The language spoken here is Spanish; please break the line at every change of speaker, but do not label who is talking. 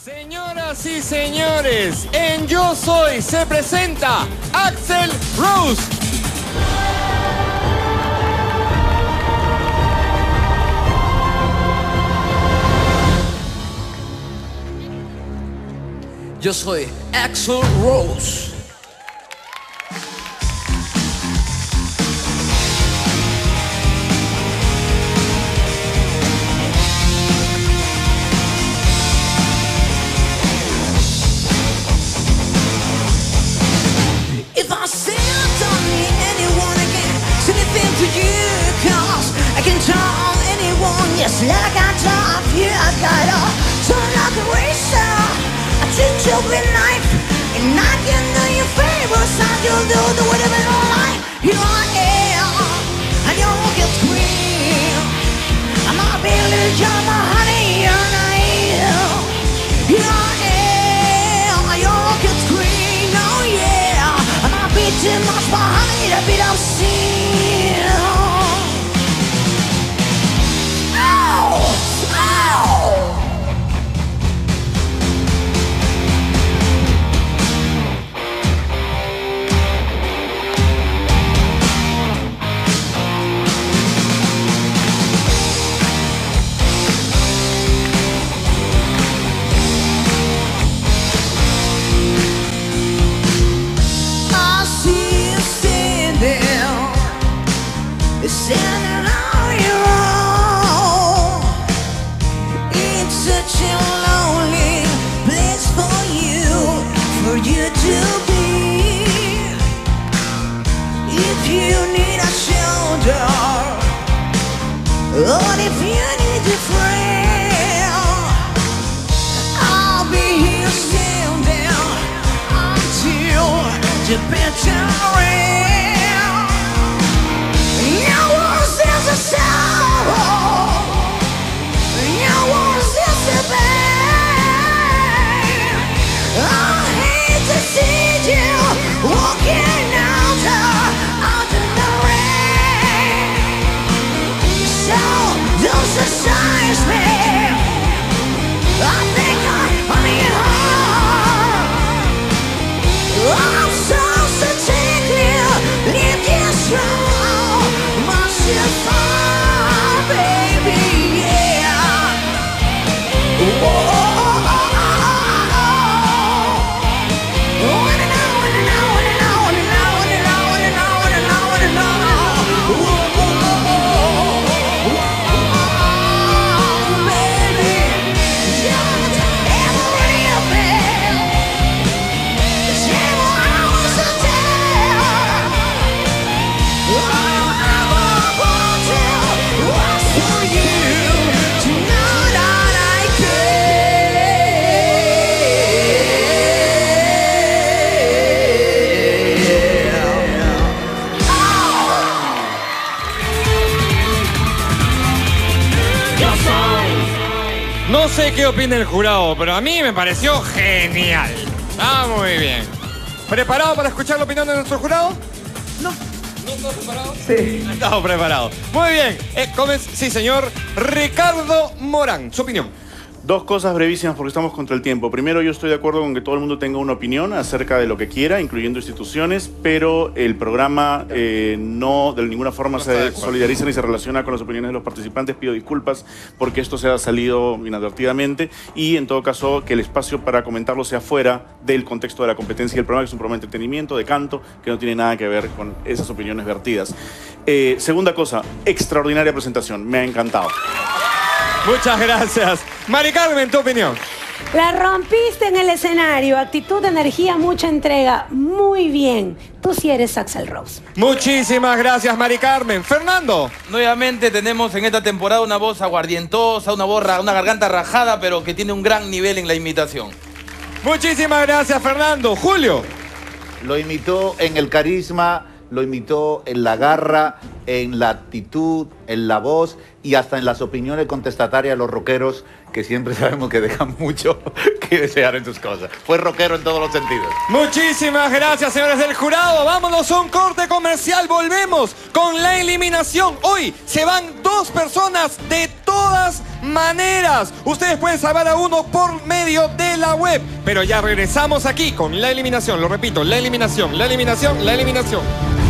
Señoras y señores, en Yo Soy se presenta Axl Rose.
Yo soy Axl Rose.
If I say I don't need anyone again, say anything to you, cause I can tell anyone, yes, like I told you, I got a turn like a racer, I treat you with knife, and I can do your favor, so you'll do the whatever you like. Here I am, and you'll get scream, I'm not Billy, you're my honey, you're not. Here I am, and you'll get scream, oh yeah, I'm not beating much behind a bit of sin. Ow! Ow! I see you sitting there, standing on your own. It's such a lonely place for you to be. If you need a shoulder, or if you need a friend, I'll be here standing until the better end. Your words is a sorrow, your words is a pain. I hate to see you walking out in the rain. So don't surprise me. I think I'm being hard. I'm so particular, leave you strong, myself on, baby, yeah. Whoa.
No sé qué opina el jurado, pero a mí me pareció genial. Ah, muy bien. ¿Preparado para escuchar la opinión de nuestro jurado?
No.
¿No estás preparado?
Sí.
Estamos preparados. Muy bien. Sí, señor Ricardo Morán, su opinión.
Dos cosas brevísimas porque estamos contra el tiempo. Primero, yo estoy de acuerdo con que todo el mundo tenga una opinión acerca de lo que quiera, incluyendo instituciones, pero el programa no de ninguna forma se solidariza ni se relaciona con las opiniones de los participantes. Pido disculpas porque esto se ha salido inadvertidamente y, en todo caso, que el espacio para comentarlo sea fuera del contexto de la competencia del programa, que es un programa de entretenimiento, de canto, que no tiene nada que ver con esas opiniones vertidas. Segunda cosa, extraordinaria presentación. Me ha encantado.
Muchas gracias. Mari Carmen, tu opinión.
La rompiste en el escenario, actitud, energía, mucha entrega. Muy bien. Tú sí eres Axl Rose.
Muchísimas gracias, Mari Carmen. Fernando.
Nuevamente tenemos en esta temporada una voz aguardientosa, una garganta rajada, pero que tiene un gran nivel en la imitación.
Muchísimas gracias, Fernando. Julio.
Lo imitó en el carisma, lo imitó en la garra, en la actitud, en la voz y hasta en las opiniones contestatarias de los rockeros, que siempre sabemos que dejan mucho que desear en sus cosas. Fue rockero en todos los sentidos.
Muchísimas gracias, señores del jurado. Vámonos a un corte comercial. Volvemos con la eliminación. Hoy se van 2 personas de todas maneras. Ustedes pueden salvar a uno por medio de la web. Pero ya regresamos aquí con la eliminación. Lo repito, la eliminación, la eliminación, la eliminación.